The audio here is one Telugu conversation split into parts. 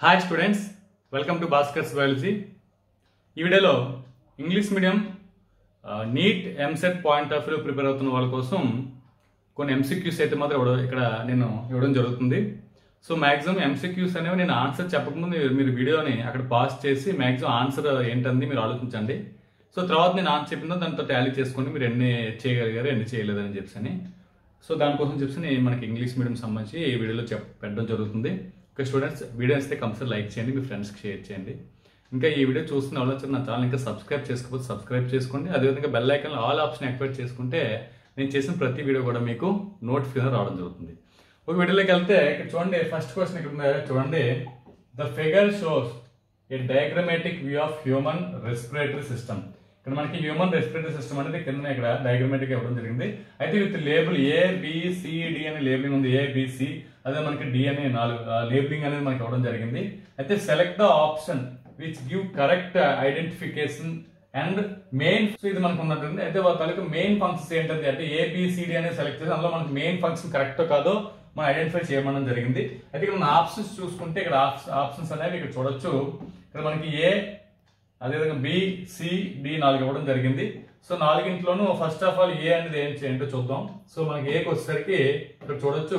Hi students, welcome to Bhaskar's biology. ఈ వీడియోలో English medium NEET EAMCET point of view prepare అవుతున్న వాళ్ళ కోసం కొన్ని ఎంసీక్యూస్ అయితే మాత్రం ఇక్కడ నేను ఇవ్వడం జరుగుతుంది. సో మ్యాక్సిమం ఎంసీక్యూస్ అనేవి నేను ఆన్సర్ చెప్పకముందు మీరు వీడియోని అక్కడ పాస్ చేసి మ్యాక్సిమం ఆన్సర్ ఏంటంది మీరు ఆలోచించండి. సో తర్వాత నేను ఆన్సర్ చెప్పిన దాంతో టాలీ చేసుకోండి, మీరు ఎన్ని చేయగలిగారు ఎన్ని చేయలేదని చెప్పని. సో దానికోసం చెప్పి మనకి ఇంగ్లీష్ మీడియం సంబంధించి ఈ వీడియోలో పెట్టడం జరుగుతుంది. ఓకే స్టూడెంట్స్, వీడియో వస్తే కంపల్సరీ లైక్ చేయండి, మీ ఫ్రెండ్స్కి షేర్ చేయండి. ఇంకా ఈ వీడియో చూస్తున్న వాళ్ళు నా ఛానల్ ఇంకా సబ్స్క్రైబ్ చేసుకోకపోతే సబ్స్క్రైబ్ చేసుకోండి. అదేవిధంగా bell icon all option activate చేసుకుంటే నేను చేసిన ప్రతి వీడియో కూడా మీకు నోటిఫికేషన్ రావడం జరుగుతుంది. ఒక వీడియోలోకి వెళ్తే ఇక్కడ చూడండి, ఫస్ట్ క్వశ్చన్ ఇక్కడ ఉంది చూడండి. The figure shows a diagrammatic view of human respiratory system. ఇక్కడ మనకి హ్యూమన్ రెస్పిరేటరీ సిస్టమ్ అనేది కింద ఇక్కడ డయాగ్రమాటిక్ ఇవ్వడం జరిగింది. అయితే విత్ లేబుల్ ABCD అని లేబులింగ్ ఉంది, ABC, అదే మనకి D అనే 4 లేబులింగ్ అనేది మనకి ఇవ్వడం జరిగింది. అయితే select the option which give correct identification and main. So ఇది మనకు ఉన్నట్టుంది. అయితే వాళ్ళ తాలూకు మెయిన్ ఫంక్షన్స్ ఏంటంటే అంటే ABCD అనేది సెలెక్ట్ చేసి అందులో మనకి మెయిన్ ఫంక్షన్ కరెక్ట్ కాదో మనం ఐడెంటిఫై చేయమని జరిగింది. అయితే ఇక్కడ మన ఆప్షన్స్ చూసుకుంటే ఇక్కడ ఆప్షన్స్ అనేవి ఇక్కడ చూడొచ్చు. ఇక్కడ మనకి A, అదేవిధంగా BCD 4 ఇవ్వడం జరిగింది. సో 4ంట్లోనూ ఫస్ట్ ఆఫ్ ఆల్ ఏ అనేది ఏంటో చూద్దాం. సో మనకి ఏకి వచ్చేసరికి ఇక్కడ చూడొచ్చు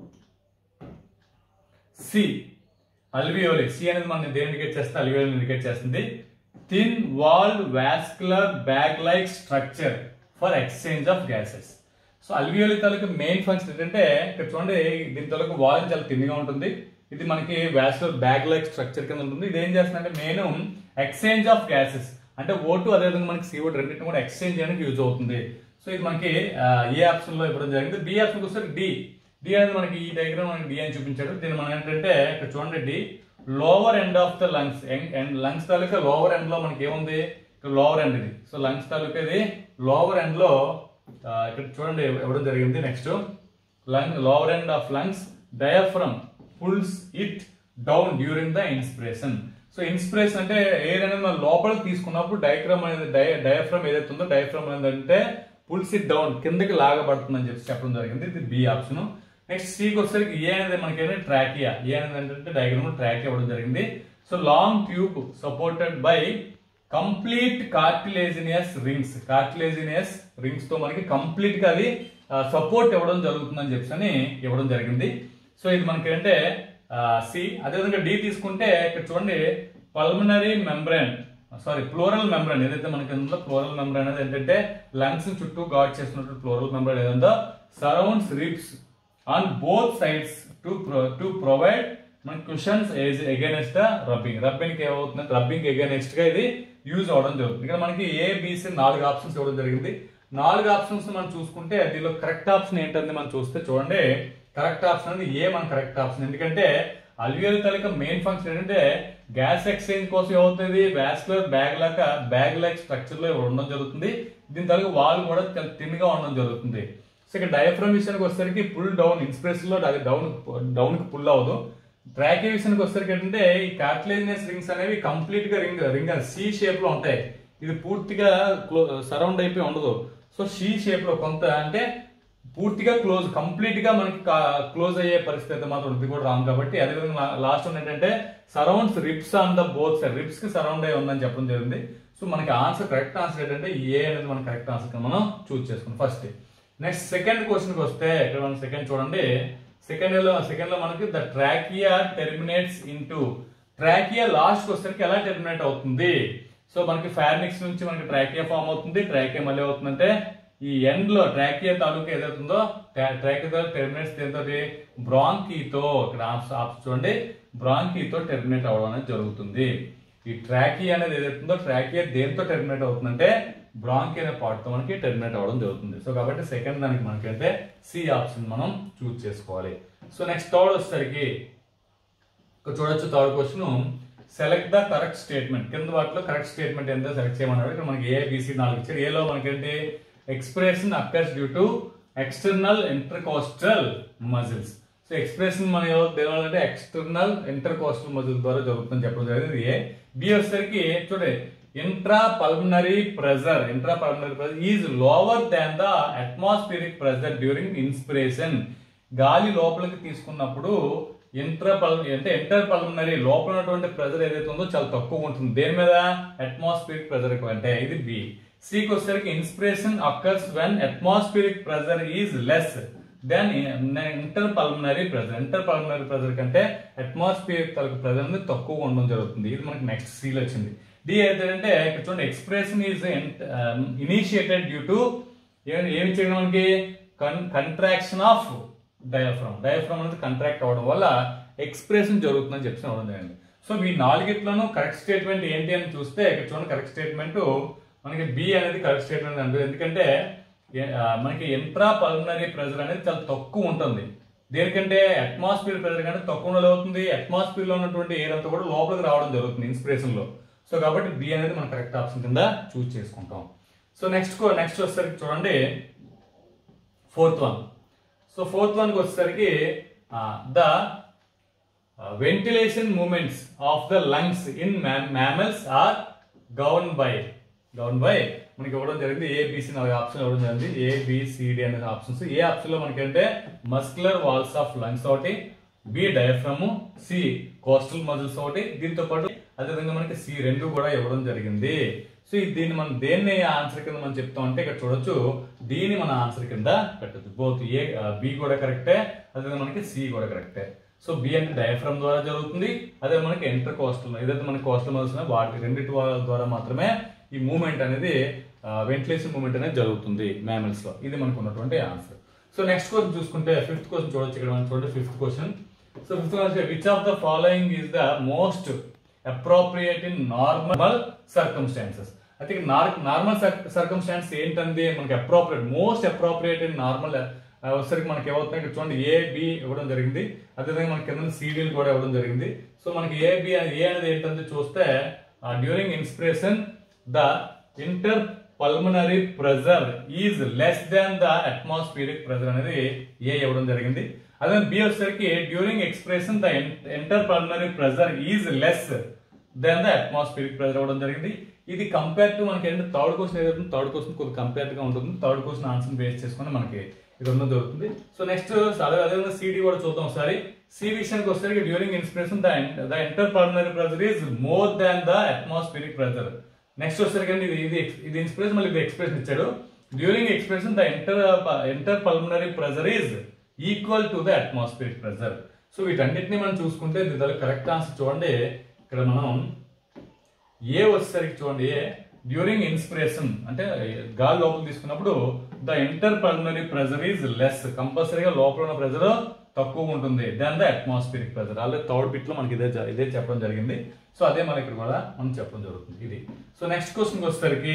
సి అల్వియోలి. సి అనేది మనం దేని ఇండికేట్ చేస్తే అల్వియోలి ఇండికేట్ చేస్తుంది. Thin wall vascular bag like structure for exchange of gases. So alveoli తాలూకు మెయిన్ ఫంక్షన్ ఏంటంటే ఇక్కడ చూడండి, దీని తాలూకు వాల్ చాలా తిన్నుగా ఉంటుంది. ఇది మనకి వాస్కులర్ బ్యాగ్ లైక్ స్ట్రక్చర్ కింద ఉంటుంది. ఇది ఏం చేస్తుందంటే మెయిన్ ఎక్స్చేంజ్ ఆఫ్ గ్యాసెస్ అంటే O2 అదేవిధంగా మనకి CO2 రెండింటిని కూడా ఎక్స్చేంజ్ చేయడానికి యూజ్ అవుతుంది. సో ఇది మనకి ఏ ఆప్షన్ లో ఇవ్వడం జరిగింది. బి ఆప్షన్ వస్తే డి అనేది మనకి ఈ డయాగ్రామ్ మనకి డి అని చూపించాడు. దీన్ని మనం ఏంటంటే ఇక్కడ చూడండి, D lower end of the lungs. Lungs తాలూకా లోవర్ ఎండ్ లో మనకి ఏముంది, ఇక్కడ లోవర్ ఎండ్ ఇది. సో లంగ్స్ తాలూకా ఇది లోవర్ ఎండ్ లో ఇక్కడ చూడండి ఇవ్వడం జరిగింది. Next lower end of lungs diaphragm pulls it down during the inspiration. So inspiration అంటే ఎయిర్ అనేది మనం లోపలికి తీసుకున్నప్పుడు డయాఫ్రమ్ ఏదైతే ఉందో డయాఫ్రమ్ అనేది అంటే పుల్స్ ఇట్ డౌన్ కిందకి లాగబడుతుందని చెప్పడం జరిగింది. ఇది బి ఆప్షన్. నెక్స్ట్ సికి వచ్చేసరికి ఏ అనేది మనకి ట్రాకియా. ఏ అనేది ఏంటంటే డయాగ్రామ్ ట్రాకియా ఇవ్వడం జరిగింది. So long tube supported by complete cartilaginous rings. Cartilaginous rings తో మనకి కంప్లీట్ గా అది సపోర్ట్ ఇవ్వడం జరుగుతుందని చెప్పని ఇవ్వడం జరిగింది. సో ఇది మనకి అంటే సి. అదేవిధంగా డి తీసుకుంటే ఇక్కడ చూడండి, పల్మనరీ మెంబ్రేన్ ప్లోరల్ మెంబ్రేన్ ఏదైతే మనకి ఉందో ప్లోరల్ మెంబ్రేన్ అనేది ఏంటంటే లంగ్స్ చుట్టూ గార్డ్ చేస్తున్నట్టు ప్లోరల్ మెంబ్రేన్ ఏదందో surrounds ribs on both sides to provide మన cushions against the rubbing. Rubbing ఏమవుతుంది, రబ్బింగ్ అగైనెస్ట్ గా ఇది యూజ్ అవడం జరుగుతుంది. ఇక్కడ మనకి ABC 4 ఆప్షన్స్ ఇవ్వడం జరిగింది. 4 ఆప్షన్స్ మనం చూసుకుంటే దీనిలో కరెక్ట్ ఆప్షన్ ఏంటంటే మనం చూస్తే చూడండి, కరెక్ట్ ఆప్షన్ అనేది ఏ మన కరెక్ట్ ఆప్షన్. ఎందుకంటే అల్వియోలి తాలూకా మెయిన్ ఫంక్షన్ ఏంటంటే గ్యాస్ ఎక్స్చేంజ్ కోసం ఏమవుతుంది, వాస్కులర్ బ్యాగ్ లైక్ స్ట్రక్చర్ లో ఉండడం జరుగుతుంది. దీని తాలూకా వాల్ కూడా చాలా తిన్గా ఉండడం జరుగుతుంది. సో ఇక్కడ డయాఫ్రమ్ విషయానికి వచ్చేసరికి పుల్ డౌన్, ఇన్స్పిరేషన్ లో అది డౌన్ కి పుల్ అవ్వదు. ట్రాకియా విషయానికి వచ్చేసరికి ఏంటంటే ఈ కార్టిలేజినస్ రింగ్స్ అనేవి కంప్లీట్ గా రింగ్ సి షేప్ లో ఉంటాయి. ఇది పూర్తిగా సరౌండ్ అయిపోయి ఉండదు. సో సి షేప్ లో కొంత అంటే పూర్తిగా కంప్లీట్ గా మనకి క్లోజ్ అయ్యే పరిస్థితి మాత్రం ఇది కూడా రాంగ్. కాబట్టి అదేవిధంగా లాస్ట్ ఏంటంటే surrounds ribs on the both side, ribs కి సరౌండ్ అయ్యి ఉందని చెప్పడం జరిగింది. సో మనకి ఆన్సర్ కరెక్ట్ ఆన్సర్ ఏంటంటే ఏ అనేది మన కరెక్ట్ ఆన్సర్ మనం చూస్ చేసుకున్నాం ఫస్ట్. నెక్స్ట్ సెకండ్ క్వశ్చన్ కి వస్తే ఇక్కడ మనం సెకండ్ చూడండి. సెకండ్ లో మనకి the trachea terminates into. Trachea last వచ్చేసరికి ఎలా టెర్మినేట్ అవుతుంది. సో మనకి ఫార్నిక్స్ నుంచి మనకి ట్రాకియా ఫామ్ అవుతుంది. ట్రాకియా మళ్ళీ అవుతుందంటే ఈ ఎండ్ లో ట్రాకియా తాలూకా ఏదైతుందో ట్రాకియా టెర్మినేట్స్ దేంతో బ్రాంకీతో. ఇక్కడ ఆప్షన్ చూడండి, బ్రాంకీతో టెర్మినేట్ అవ్వడం అనేది జరుగుతుంది. ఈ ట్రాకియా అనేది ఏదైతుందో ట్రాకియా దేంతో టెర్మినేట్ అవుతుందంటే బ్రాంకీ అనే పార్ట్ తో మనకి టెర్మినేట్ అవ్వడం జరుగుతుంది. సో కాబట్టి సెకండ్ దానికి మనకంటే సి ఆప్షన్ మనం చూస్ చేసుకోవాలి. సో నెక్స్ట్ థర్డ్ వచ్చేసరికి ఇక్కడ చూడొచ్చు, third question select the correct statement. కింద వాటిలో కరెక్ట్ స్టేట్మెంట్ ఏంటో సెలెక్ట్ చేయమన్నాడు. ఇక్కడ మనకి ABC 4 ఇచ్చారు. ఏలో మనకేంటి expression occurs due to external intercostal muscles. So expression మన దేవాలంటే ఎక్స్టర్నల్ ఇంటర్కోస్టల్ మజిల్ ద్వారా జరుగుతుందని చెప్పడం జరిగింది. బి వచ్చేసరికి చూడండి, intra pulmonary pressure is lower than the atmospheric pressure during inspiration. గాలి లోపలికి తీసుకున్నప్పుడు ఎంటర్ పల్మనరీ లోపల ఉన్నటువంటి ప్రెజర్ ఏదైతే ఉందో చాలా తక్కువ ఉంటుంది. దేని మీద? అట్మాస్ఫియరిక్ ప్రెజర్ అంటే ఇది బి. సికి వచ్చేసరికి inspiration occurs when atmospheric pressure is less than inter pulmonary pressure. Inter pulmonary pressure కంటే అట్మాస్ఫియరిక్ ప్రెజర్ అనేది తక్కువ ఉండడం జరుగుతుంది. ఇది మనకి నెక్స్ట్ సిలో వచ్చింది. డి ఏంటంటే ఇక్కడ చూడండి, expression is initiated due to ఏమి చేయడం మనకి కంట్రాక్షన్ ఆఫ్ డయాఫ్రామ్. డయాఫ్రామ్ అనేది కంట్రాక్ట్ అవ్వడం వల్ల ఎక్స్ప్రెషన్ జరుగుతుందని చెప్పి అవడం జరిగింది. సో ఈ నాలుగిట్లోనూ కరెక్ట్ స్టేట్మెంట్ ఏంటి అని చూస్తే ఇక్కడ చూడండి, కరెక్ట్ స్టేట్మెంట్ మనకి బి అనేది కరెక్ట్ స్టేట్మెంట్ అంటారు. ఎందుకంటే మనకి ఇంట్రా పల్మనరీ ప్రెజర్ అనేది చాలా తక్కువ ఉంటుంది. దేనికంటే అట్మాస్ఫియర్ ప్రెజర్ కంటే తక్కువ అవుతుంది. అట్మాస్ఫియర్ లో ఉన్నటువంటి ఎయిర్ అంతా కూడా లోపలికి రావడం జరుగుతుంది ఇన్స్పిరేషన్ లో. సో కాబట్టి బి అనేది మనం కరెక్ట్ ఆప్షన్ కింద చూస్ చేసుకుంటాం. సో నెక్స్ట్ వచ్చేసరికి చూడండి fourth one. So fourth one కి వచ్చేసరికి the ventilation movements of the lungs in mammals are govern by మనకి ఇవ్వడం జరిగింది. ఏబిసి 4 ఆప్షన్ ఇవ్వడం జరిగింది. ఏబిసిడి అనే ఆప్షన్స్. ఏ ఆప్షన్ లో మనకి అంటే మస్కులర్ వాల్స్ ఆఫ్ లంగ్స్ ఒకటి, B diaphragm, C costal muscles ఒకటి, దీంతో పాటు అదేవిధంగా మనకి సి 2 కూడా ఇవ్వడం జరిగింది. సో దీన్ని మనం దేన్ని ఆన్సర్ కింద మనం చెప్తాం అంటే ఇక్కడ చూడొచ్చు, దీన్ని మన ఆన్సర్ కింద పెట్టచ్చు. బోత్ ఏ బి కూడా కరెక్టే, అదేవిధంగా మనకి సి కూడా కరెక్టే. సో బి అంటే డయాఫ్రమ్ ద్వారా జరుగుతుంది, అదే మనకి ఎంటర్ కోస్టల్ ఏదైతే మనకి కోస్టల్ మజిల్స్ వాటి రెండింటి ద్వారా మాత్రమే ఈ మూవ్మెంట్ అనేది వెంటిలేషన్ మూవ్మెంట్ అనేది జరుగుతుంది మ్యామల్స్ లో. ఇది మనకు ఉన్నటువంటి ఆన్సర్. సో నెక్స్ట్ క్వశ్చన్ చూసుకుంటే ఫిఫ్త్ క్వశ్చన్ చూడొచ్చు. ఇక్కడ మనం చూడండి fifth question. So fifth question, which of the following is the most appropriate in normal circumstances. అయితే నార్మల్ సర్కమ్స్టాన్స్ ఏంటంది మనకి appropriate, most appropriate in normal వచ్చేసరికి మనకి ఏమవుతుంది ఇక్కడ చూడండి, ఏ బి ఇవ్వడం జరిగింది, అదేవిధంగా మనకి కింద సిడీలు కూడా ఇవ్వడం జరిగింది. సో మనకి ఏ అనేది ఏంటంటే చూస్తే during inspiration the inter pulmonary pressure is less than the atmospheric pressure అనేది ఏ ఇవ్వడం జరిగింది. అదే బి వచ్చేసరికి during expression the inter pulmonary pressure is less than the atmospheric pressure ఇవ్వడం జరిగింది. ఇది కంపేర్ టు మనకి ఏంటంటే థర్డ్ క్వశ్చన్ ఏదైతే థర్డ్ క్వశ్చన్ కొద్దిగా కంపేర్ గా ఉంటుంది. థర్డ్ క్వశ్చన్ ఆన్సర్ బేస్ చేసుకుని మనకి ఇది ఉండడం జరుగుతుంది. సో నెక్స్ట్ అదేవిధంగా సిడి కూడా చూద్దాం ఒకసారి. సి విషయానికి వచ్చేసరికి during inspiration the inter pulmonary pressure is more than the atmospheric pressure. Next వచ్చేసరికి ఇది ఇన్స్పిరేషన్, మళ్ళీ ఇది ఎక్స్ప్రెషన్ ఇచ్చాడు. During expression the inter pulmonary pressure is equal to the atmospheric pressure. So వీటన్నిటిని మనం చూసుకుంటే దీని కరెక్ట్ ఆన్సర్ చూడండి. ఇక్కడ మనం ఏ వచ్చేసరికి చూడండి, ఏ డ్యూరింగ్ ఇన్స్పిరేషన్ అంటే గాలి లోపల తీసుకున్నప్పుడు the inter pulmonary pressure is less, కంపల్సరీగా లోపల ఉన్న ప్రెజర్ తక్కువ ఉంటుంది than the atmospheric pressure. Already third bit లో మనకి ఇదే చెప్పడం జరిగింది. సో అదే మన ఇక్కడ కూడా మనం చెప్పడం జరుగుతుంది ఇది. సో నెక్స్ట్ క్వశ్చన్ వచ్చేసరికి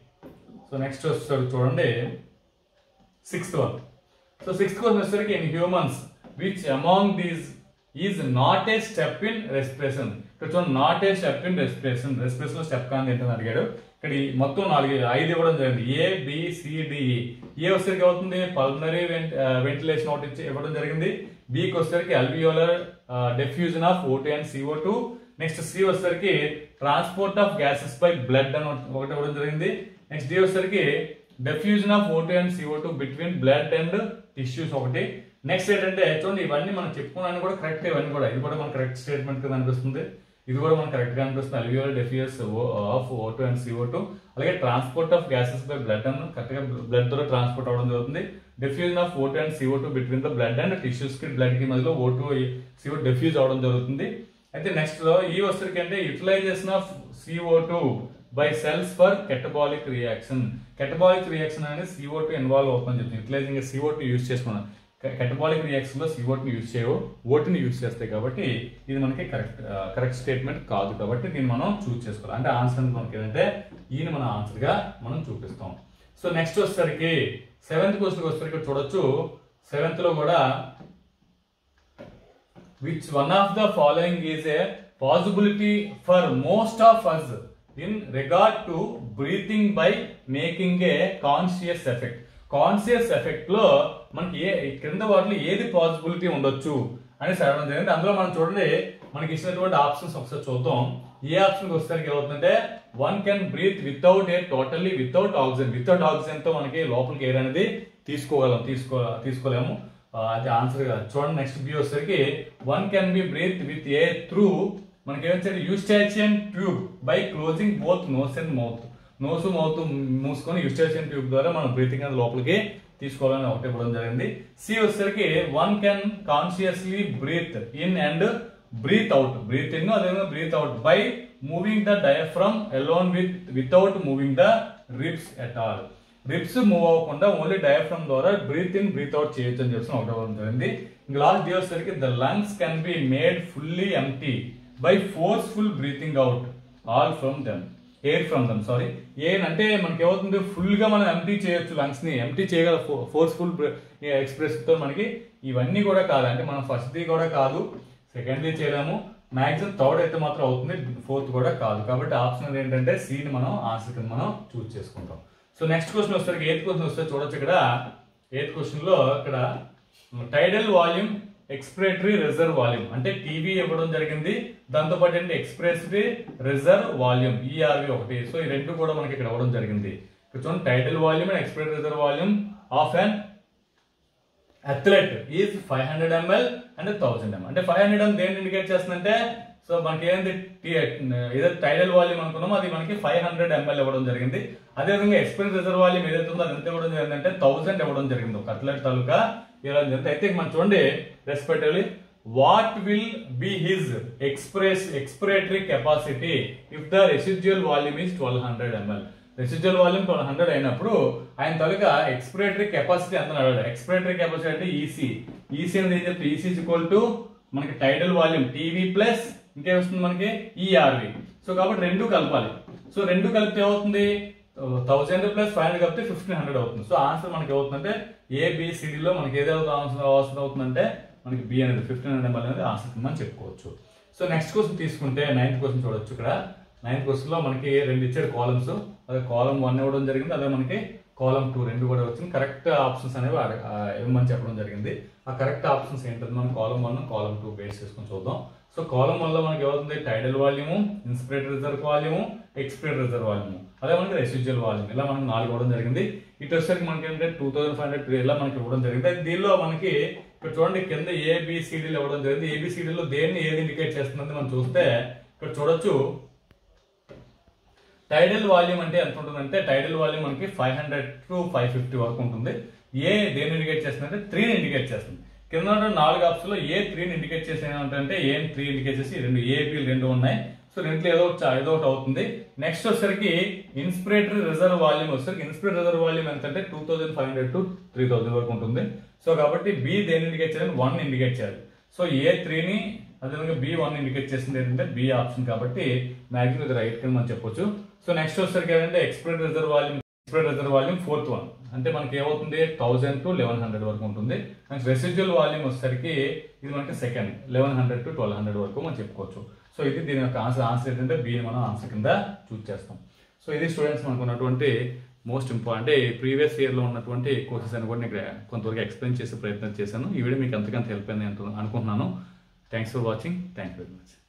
చూడండి sixth one. So sixth question వచ్చేసరికి in humans which among these is not a step in respiration. ఇక్కడ చూడండి, not a step in respiration లో స్టెప్ కాని ఏంటని అడిగాడు. ఇక్కడ మొత్తం 5 ఇవ్వడం జరిగింది. A B C D. A వచ్చేసరికి అవుతుంది పల్మనరీ వెంటిలేషన్ ఒకటి ఇవ్వడం జరిగింది. బికి వచ్చేసరికి alveolar diffusion of O2 and CO2. Next C వచ్చేసరికి transport of gases by blood అని ఒకటి ఇవ్వడం జరిగింది. నెక్స్ట్ డి వచ్చేసరికి diffusion of O2 and CO2 between blood and tissues ఒకటి. నెక్స్ట్ ఏంటంటే చూడండి, ఇవన్నీ మనం చెప్పుకున్నాను కూడా కరెక్ట్. ఇవన్నీ కూడా ఇది కూడా మన కరెక్ట్ స్టేట్మెంట్ గా అనిపిస్తుంది. ఇది కూడా మనకు కరెక్ట్ గా అనిపిస్తుంది. Alveolar diffuse of O2 and CO2. అలాగే transport of gases by blood అని కరెక్ట్ గా బ్లడ్ ద్వారా ట్రాన్స్పోర్ట్ అవడం జరుగుతుంది. Diffusion of O2 and CO2 between the blood and tissues కి బ్లడ్ కి మధ్యలో O2 CO2 డిఫ్యూజ్ అవడం జరుగుతుంది. అయితే నెక్స్ట్ లో ఈ వస్తువుకి అంటే utilisation of CO2 by cells for catabolic reaction. Catabolic reaction అనేది CO2 ఇన్వాల్వ్ అవుతుందని చెప్తుంది. యూటిలైజింగ్ CO2 యూజ్ చేసుకున్నాం. కెటబాలిక్ రియాక్షన్ లో CO2 యూజ్ చేయవు, O2 యూజ్ చేస్తాయి. కాబట్టి ఇది మనకి కరెక్ట్ స్టేట్మెంట్ కాదు. కాబట్టి దీన్ని మనం చూస్ చేసుకోవాలి. అంటే ఆన్సర్ మనకి ఏంటంటే ఈయన మన ఆన్సర్ గా మనం చూపిస్తాం. సో నెక్స్ట్ వచ్చేసరికి సెవెంత్ క్వశ్చన్ వచ్చేసరికి చూడొచ్చు. సెవెంత్ లో కూడా which one of the following is a possibility for most of us in regard to breathing by making a conscious effect. Conscious effect లో మనకి క్రింద వాటిలో ఏది పాసిబిలిటీ ఉండొచ్చు అని అడగడం జరిగింది. అందులో మనం చూడండి, మనకి ఇచ్చినటువంటి ఆప్షన్స్ ఒకసారి చూద్దాం. ఏ ఆప్షన్ వచ్చేసరికి ఏమవుతుందంటే one can breathe without air, totally without oxygen. Without oxygen తో మనకి లోపలికి ఎయిర్ అనేది తీసుకోలేము. అది ఆన్సర్ కాదు. చూడండి నెక్స్ట్ బి వచ్చేసరికి one can be breathe with air through మనకి ఏమొచ్చాడు Eustachian tube by closing both nose and mouth. Nose mouth మూసుకొని యూస్టాచియన్ ట్యూబ్ ద్వారా మనం బ్రీతింగ్ అనేది లోపలికి తీసుకోవాలని ఒకటి ఇవ్వడం జరిగింది. సి వచ్చేసరికి one can consciously breathe in and breathe out, breathe in అదేవిధంగా breathe out by moving the diaphragm alone without moving the ribs at all. Ribs move అవ్వకుండా ఓన్లీ డయాఫ్రమ్ ద్వారా బ్రీత్ ఇన్ బ్రీత్ అవుట్ చేయొచ్చు అని చెప్పి ఒకటి ఇవ్వడం జరిగింది. ఇంకా లాస్ట్ డి వచ్చేసరికి the lungs can be made fully empty by forceful breathing out all from them, air from them. Sorry, air అంటే మనకి ఏమవుతుంది, ఫుల్ గా మనం ఎంప్టీ చేయొచ్చు, లంగ్స్ ని ఎంప్టీ చేయగల ఫోర్స్ఫుల్ ఎక్స్ప్రెస్ తో. మనకి ఇవన్నీ కూడా కాదు, అంటే మనం ఫస్ట్ ది కూడా కాదు, సెకండ్ ది చేయలేము, మాక్సిమం థర్డ్ అయితే మాత్రం అవుతుంది, ఫోర్త్ కూడా కాదు. కాబట్టి ఆప్షన్ ఏంటంటే సి ని మనం ఆన్సర్ కింద మనం చూస్ చేసుకుంటాం. సో నెక్స్ట్ క్వశ్చన్ వస్తే ఎయిత్ క్వశ్చన్ వస్తే చూడొచ్చు. ఇక్కడ ఎయిత్ క్వశ్చన్ లో ఇక్కడ tidal volume, expiratory reserve volume అంటే టీవీ ఇవ్వడం జరిగింది, దాంతో పాటు ఏంటి ఎక్స్పిరేటరీ రిజర్వ్ వాల్యూమ్ ఈఆర్వి ఒకటి. సో ఈ రెండు కూడా మనకి ఇక్కడ ఇవ్వడం జరిగింది. ఇక్కడ చూడండి tidal volume and expiratory reserve volume of an athlete is 500 ml and 1000 ml. అంటే 500 ml దేన్ని ఇండికేట్ చేస్తుందంటే, సో మనకి ఏంటి ఏదైతే టైడల్ వాల్యూమ్ అనుకున్నామో అది మనకి 500 ml ఇవ్వడం జరిగింది. అదేవిధంగా ఎక్స్పిరేటరీ రిజర్వ్ వాల్యూమ్ ఏదైతే ఉందో అది ఎంత ఇవ్వడం జరిగింది అంటే 1000 ఇవ్వడం జరిగింది ఒక అథ్లెట్ తాలూకా ఇవ్వడం జరిగింది. అయితే మనం చూడండి respectively what will be his expiratory capacity if the residual volume is 1200 ml. Residual volume 1200 అయినప్పుడు ఆయన తాలూకా ఎక్స్పిరేటరీ కెపాసిటీ ఎంత అన్నాడు. ఎక్స్పిరేటరీ కెపాసిటీ అంటే ఈసీ అనేది ఏం చెప్తే ఈసీ ఈక్వల్ టు మనకి టైడల్ వాల్యూమ్ టీవీ ప్లస్ ఇంకేమొస్తుంది మనకి ఈఆర్వి. సో కాబట్టి రెండు కలపాలి. సో రెండు కలిపితే ఏమవుతుంది, 1000 ప్లస్ 500 కలిపితే 1500 అవుతుంది. సో ఆన్సర్ మనకి ఏమవుతుందంటే ఏబిసిడిలో మనకి ఏదైతే ఆన్సర్ అవుతుందంటే మనకి బి అనేది 1500 ml అనేది ఆన్సర్ మనం చెప్పుకోవచ్చు. సో నెక్స్ట్ క్వశ్చన్ తీసుకుంటే 9th క్వశ్చన్ చూడొచ్చు. ఇక్కడ 9th క్వశ్చన్ లో మనకి రెండు ఇచ్చాడు కాలమ్స్, అదే కాలమ్ 1 ఇవ్వడం జరిగింది, అదే మనకి కాలమ్ 2 రెండు కూడా వచ్చింది. కరెక్ట్ ఆప్షన్స్ అనేవి ఇవ్వమని చెప్పడం జరిగింది. ఆ కరెక్ట్ ఆప్షన్స్ ఏంటంటే మనం కాలమ్ 1 కాలమ్ 2 బేస్ చేసుకొని చూద్దాం. సో కాలమ్ 1 లో మనకి ఏమవుతుంది tidal volume, inspiratory reserve volume, expiratory reserve volume, అదే మనకి రెసిడ్యువల్ వాల్యూమ్ ఇలా మనకి 4 ఇవ్వడం జరిగింది. ఇటు వచ్చేసరికి మనకి ఏంటంటే 2500 ఇలా మనకి ఇవ్వడం జరిగింది. దీనిలో మనకి ఇక్కడ చూడండి కింద ఏబిసిడీలు ఇవ్వడం జరిగింది. ఏబిసిడీలో దేన్ని ఏది ఇండికేట్ చేస్తుందని మనం చూస్తే ఇక్కడ చూడొచ్చు టైడల్ వాల్యూమ్ అంటే ఎంత ఉంటుందంటే టైడల్ వాల్యూమ్ మనకి 500 to 550 వరకు ఉంటుంది. ఏ దేన్ని ఇండికేట్ చేస్తుందంటే 3 ని ఇండికేట్ చేస్తుంది. కింద 4 ఆప్షన్ లో ఏ 3 ని ఇండికేట్ చేసి ఏమంటే ఏ 3 ఇండికేట్ చేసి రెండు ఏపీలు రెండు ఉన్నాయి. సో రెంట్లో ఏదో ఒకటి అవుతుంది. నెక్స్ట్ వచ్చేసరికి ఇన్స్పిరేటరీ రిజర్వ్ వాల్యూమ్ వచ్చేసరికి ఇన్స్పిరేటరీ రిజర్వ్ వాల్యూమ్ ఎంత అంటే 2500 to 3000 వరకు ఉంటుంది. సో కాబట్టి బి దేన్ని ఇండికేట్ చేయాలి 1 ఇండికేట్ చేయాలి. సో ఏ 3 ని అదేవిధంగా బి 1 ఇండికేట్ చేసింది ఏంటంటే బి ఆప్షన్, కాబట్టి మాక్సిమం ఇది రైట్ కింద మనం చెప్పొచ్చు. సో నెక్స్ట్ వచ్చేసరికి ఏంటంటే expiratory reserve volume 4th one అంటే మనకి ఏమవుతుంది 1000 to 1100 వరకు ఉంటుంది. నెక్స్ట్ రెసిడ్యువల్ వాల్యూమ్ వచ్చేసరికి ఇది మనకి సెకండ్ 1100 to 1200 వరకు మనం చెప్పుకోవచ్చు. సో ఇది దీని యొక్క ఆన్సర్ ఏంటంటే బి మనం ఆన్సర్ కింద చూస్ చేస్తాం. సో ఇది స్టూడెంట్స్ మనకు ఉన్నటువంటి మోస్ట్ ఇంపార్టెంట్ ప్రీవియస్ ఇయర్ లో ఉన్నటువంటి కోర్సెస్ అని కూడా నేను కొంతవరకు ఎక్స్ప్లెయిన్ చేసే ప్రయత్నం చేశాను. ఈ వీడియో మీకు ఎంతకంత హెల్ప్ అయింది అనుకుంటున్నాను. Thanks for watching. Thank you very much.